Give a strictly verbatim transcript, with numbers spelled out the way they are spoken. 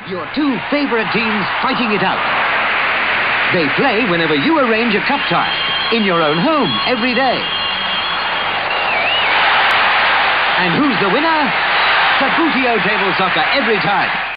Your two favorite teams fighting it out. They play whenever you arrange a cup tie, in your own home, every day. And who's the winner? Subbuteo table soccer every time.